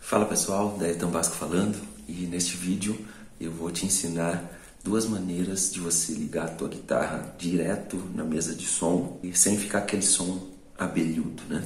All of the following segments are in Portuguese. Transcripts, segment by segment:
Fala pessoal, Daeton Vasco falando, e neste vídeo eu vou te ensinar duas maneiras de você ligar a tua guitarra direto na mesa de som e sem ficar aquele som abelhudo, né?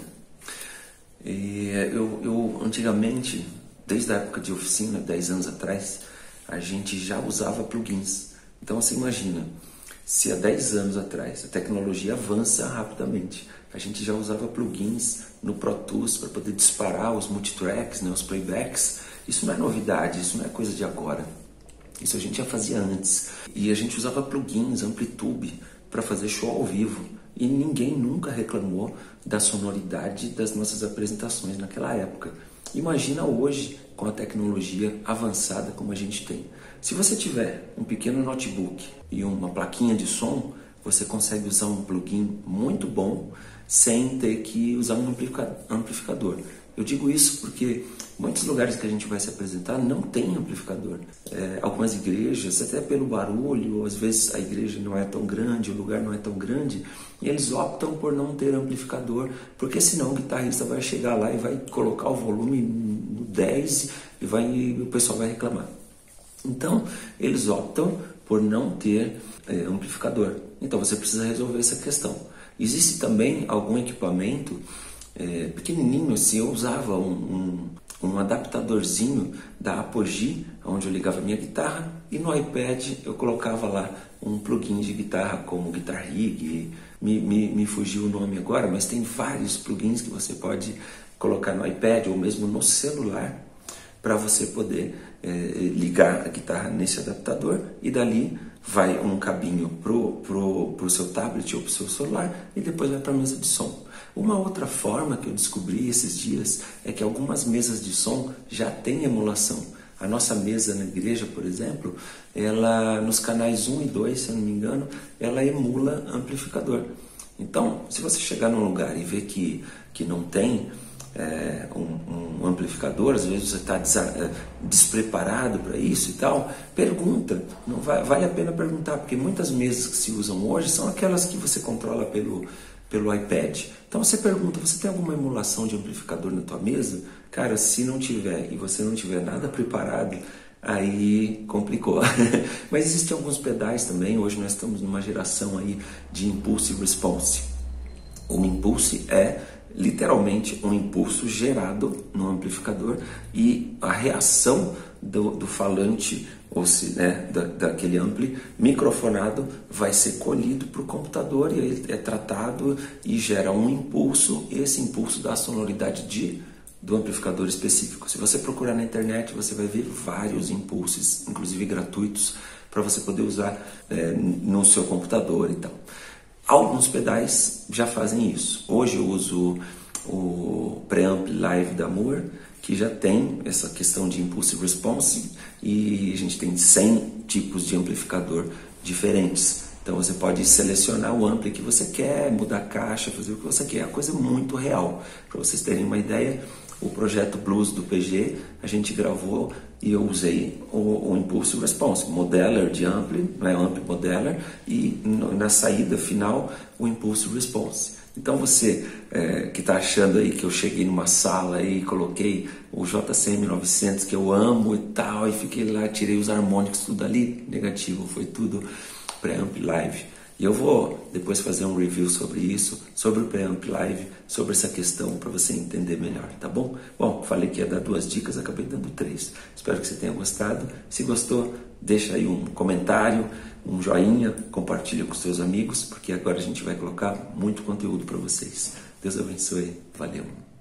Eu antigamente, desde a época de oficina, 10 anos atrás, a gente já usava plugins. Então você imagina, se há 10 anos atrás a tecnologia avança rapidamente, a gente já usava plugins no Pro Tools para poder disparar os multitracks, né, os playbacks. Isso não é novidade, isso não é coisa de agora. Isso a gente já fazia antes. E a gente usava plugins, Amplitube, para fazer show ao vivo. E ninguém nunca reclamou da sonoridade das nossas apresentações naquela época. Imagina hoje, com a tecnologia avançada como a gente tem. Se você tiver um pequeno notebook e uma plaquinha de som, você consegue usar um plugin muito bom sem ter que usar um amplificador. Eu digo isso porque muitos lugares que a gente vai se apresentar não tem amplificador. Algumas igrejas, até pelo barulho, às vezes a igreja não é tão grande, o lugar não é tão grande, e eles optam por não ter amplificador, porque senão o guitarrista vai chegar lá e vai colocar o volume no 10 e o pessoal vai reclamar. Então, eles optam por não ter amplificador. Então, você precisa resolver essa questão. Existe também algum equipamento pequenininho, assim, eu usava um adaptadorzinho da Apogee, onde eu ligava minha guitarra, e no iPad eu colocava lá um plugin de guitarra como Guitar Rig, me fugiu o nome agora, mas tem vários plugins que você pode colocar no iPad ou mesmo no celular para você poder ligar a guitarra nesse adaptador, e dali vai um cabinho pro seu tablet ou pro seu celular e depois vai para a mesa de som. Uma outra forma que eu descobri esses dias é que algumas mesas de som já têm emulação. A nossa mesa na igreja, por exemplo, ela nos canais 1 e 2, se eu não me engano, ela emula amplificador. Então, se você chegar num lugar e ver que não tem um amplificador, às vezes você está despreparado para isso e tal, pergunta. Não vale a pena perguntar, porque muitas mesas que se usam hoje são aquelas que você controla pelo iPad. Então você pergunta, você tem alguma emulação de amplificador na tua mesa? Cara, se não tiver e você não tiver nada preparado, aí complicou. Mas existem alguns pedais também. Hoje nós estamos numa geração aí de Impulse Response. O Impulse é literalmente um impulso gerado no amplificador, e a reação do falante, ou daquele ampli microfonado, vai ser colhido para o computador, e ele é tratado e gera um impulso, e esse impulso dá a sonoridade do amplificador específico. Se você procurar na internet, você vai ver vários impulsos, inclusive gratuitos, para você poder usar no seu computador e tal. Alguns pedais já fazem isso. Hoje eu uso o Preamp Live da Moore, que já tem essa questão de Impulse Response, e a gente tem 100 tipos de amplificador diferentes. Então você pode selecionar o ampli que você quer, mudar a caixa, fazer o que você quer. É uma coisa muito real. Para vocês terem uma ideia, o projeto Blues do PG, a gente gravou e eu usei o Impulse Response, modeler de ampli, ampli modeler, e na saída final o Impulse Response. Então você que está achando aí que eu cheguei numa sala e coloquei o JCM 900 que eu amo e tal, e fiquei lá, tirei os harmônicos, tudo ali, negativo, foi tudo Preamp Live. E eu vou depois fazer um review sobre isso, sobre o Preamp Live, sobre essa questão, para você entender melhor, tá bom? Bom, falei que ia dar 2 dicas, acabei dando 3. Espero que você tenha gostado. Se gostou, deixa aí um comentário, um joinha, compartilha com seus amigos, porque agora a gente vai colocar muito conteúdo para vocês. Deus abençoe. Valeu.